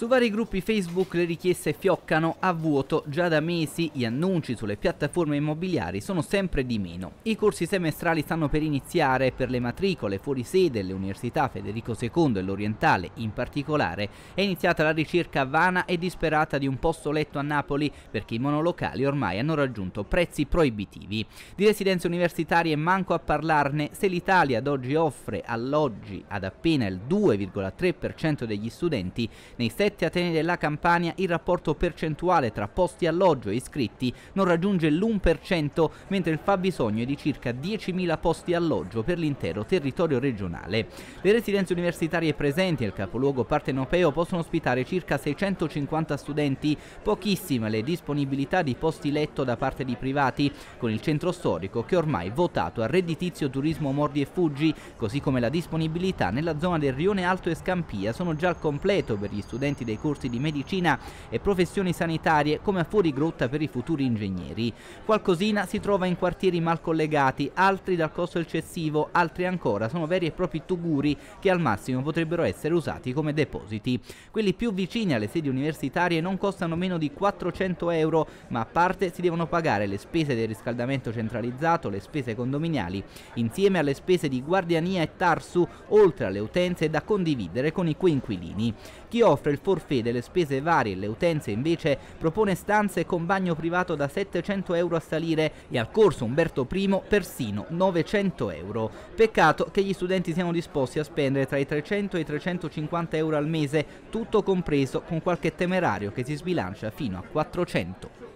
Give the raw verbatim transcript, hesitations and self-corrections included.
Su vari gruppi Facebook le richieste fioccano a vuoto già da mesi, gli annunci sulle piattaforme immobiliari sono sempre di meno. I corsi semestrali stanno per iniziare, per le matricole fuori sede, le università Federico secondo e l'Orientale in particolare, è iniziata la ricerca vana e disperata di un posto letto a Napoli perché i monolocali ormai hanno raggiunto prezzi proibitivi. Di residenze universitarie manco a parlarne se l'Italia ad oggi offre alloggi ad appena il due virgola tre per cento degli studenti. Nei sette atenei della Campania il rapporto percentuale tra posti alloggio e iscritti non raggiunge l'uno per cento, mentre il fabbisogno è di circa diecimila posti alloggio per l'intero territorio regionale. Le residenze universitarie presenti nel capoluogo partenopeo possono ospitare circa seicentocinquanta studenti, pochissime le disponibilità di posti letto da parte di privati, con il centro storico che ormai votato al redditizio turismo mordi e fuggi, così come la disponibilità nella zona del Rione Alto e Scampia sono già al completo per gli studenti dei corsi di medicina e professioni sanitarie, come a fuorigrotta per i futuri ingegneri. Qualcosina si trova in quartieri mal collegati, altri dal costo eccessivo, altri ancora sono veri e propri tuguri che al massimo potrebbero essere usati come depositi. Quelli più vicini alle sedi universitarie non costano meno di quattrocento euro, ma a parte si devono pagare le spese del riscaldamento centralizzato, le spese condominiali, insieme alle spese di guardiania e tarsu, oltre alle utenze da condividere con i coinquilini. Chi offre il forfait delle spese varie e le utenze invece propone stanze con bagno privato da settecento euro a salire e al corso Umberto I persino novecento euro. Peccato che gli studenti siano disposti a spendere tra i trecento e i trecentocinquanta euro al mese, tutto compreso, con qualche temerario che si sbilancia fino a quattrocento.